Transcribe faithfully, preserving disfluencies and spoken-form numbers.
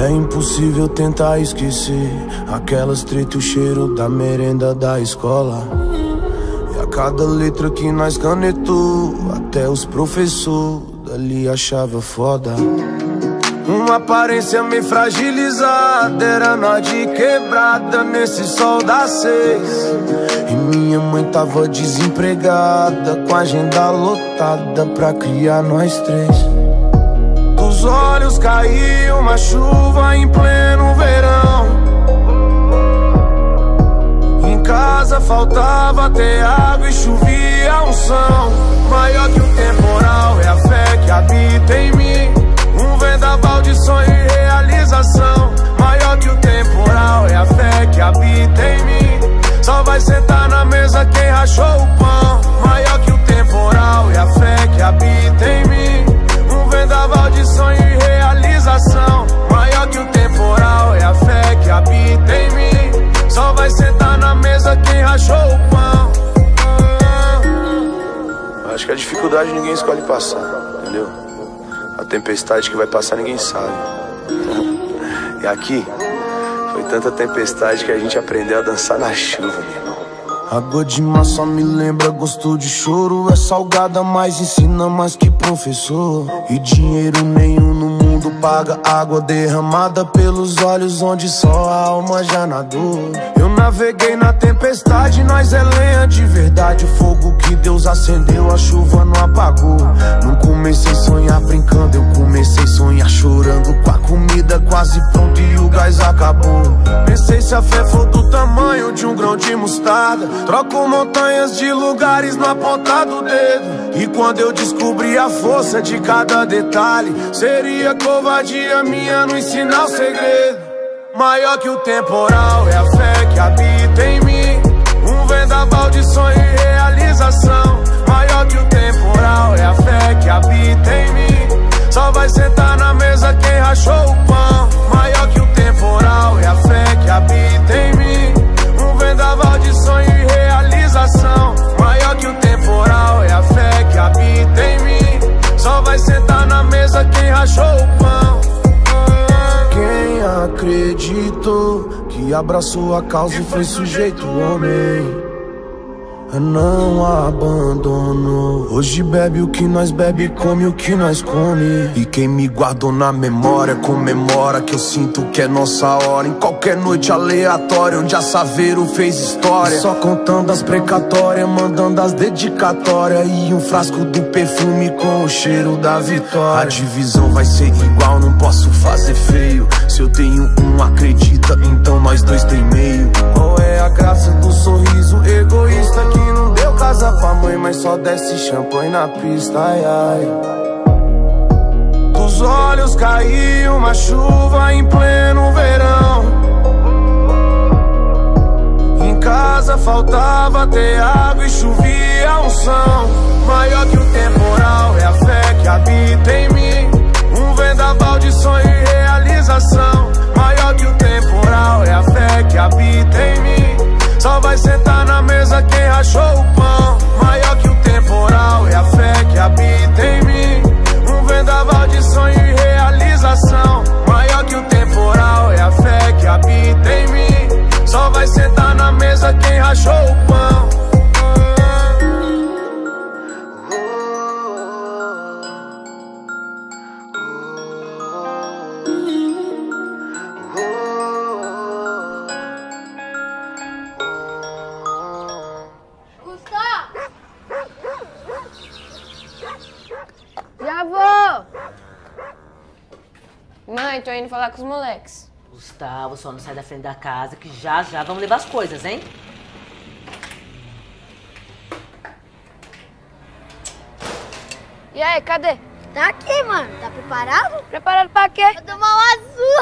É impossível tentar esquecer aquelas treta e o cheiro da merenda da escola. E a cada letra que nós canetou, até os professores dali achavam foda. Uma aparência meio fragilizada, era nós de quebrada nesse sol das seis. E minha mãe tava desempregada, com a agenda lotada pra criar nós três. Dos olhos caiu uma chuva em pleno verão. Em casa faltava ter água e chovia a unção. Maior que o temporal é a fé que habita em mim. Um vendaval de sonho e realização. Maior que o temporal é a fé que habita em mim. Só vai sentar na mesa quem rachou o pão. Maior que o temporal é a fé que habita em mim. Um vendaval de sonho e realização. Maior que o temporal é a fé que habita em mim. Só vai sentar na mesa quem rachou o pão. Acho que a dificuldade ninguém escolhe passar, entendeu? A tempestade que vai passar ninguém sabe. E aqui foi tanta tempestade que a gente aprendeu a dançar na chuva, meu irmão. Água de mar só me lembra gosto de choro. É salgada, mas ensina mais que professor. E dinheiro nenhum no mundo paga água derramada pelos olhos onde só a alma já nadou. Eu naveguei na tempestade, nós é lenha de verdade. O fogo que Deus acendeu, a chuva não apagou. Não comecei a sonhar brincando, eu comecei a sonhar chorando. Com a comida quase pronta e o gás acabou. Pensei se a fé for do tamanho de um grão de mostarda, troco montanhas de lugares na ponta do dedo. E quando eu descobri a força de cada detalhe, seria covardia minha não ensinar o segredo. Maior que o temporal é a fé que habita em mim. Um vendaval de sonho e realização. Maior que o temporal é a fé que habita em mim. Só vai sentar na mesa quem rachou o pão. Maior que o temporal é a fé que habita em mim. Um vendaval de sonho e realização. Maior que o temporal é a fé que habita em mim. Só vai sentar na mesa quem rachou o pão. Quem acreditou que abraçou a causa e foi sujeito homem, não abandonou. Hoje bebe o que nós bebe, come o que nós come. E quem me guardou na memória comemora que eu sinto que é nossa hora. Em qualquer noite aleatória onde a Saveiro fez história, só contando as precatórias, mandando as dedicatórias. E um frasco do perfume com o cheiro da vitória. A divisão vai ser igual, não posso fazer feio. Se eu tenho um, acredita, então nós dois tem meio. Qual é a graça do sorriso egoísta que não deu casa pra mãe, mas só desce champanhe na pista, ai, ai. Dos olhos caiu uma chuva em pleno verão. Em casa faltava ter água e chovia a unção. Maior que o temporal é a fé que habita em mim. Um vendaval de sonho e realização. Maior que o temporal é a fé que habita em mim. Só vai sentar na mesa quem rachou o pão. Maior que o temporal é a fé que habita em mim. Um vendaval de sonho e realização. Maior que o temporal é a fé que habita em mim. Só vai sentar na mesa quem rachou o pão. Já vou! Mãe, tô indo falar com os moleques. Gustavo, só não sai da frente da casa que já já vamos levar as coisas, hein? E aí, cadê? Tá aqui, mano. Tá preparado? Preparado pra quê? Vou tomar um azul!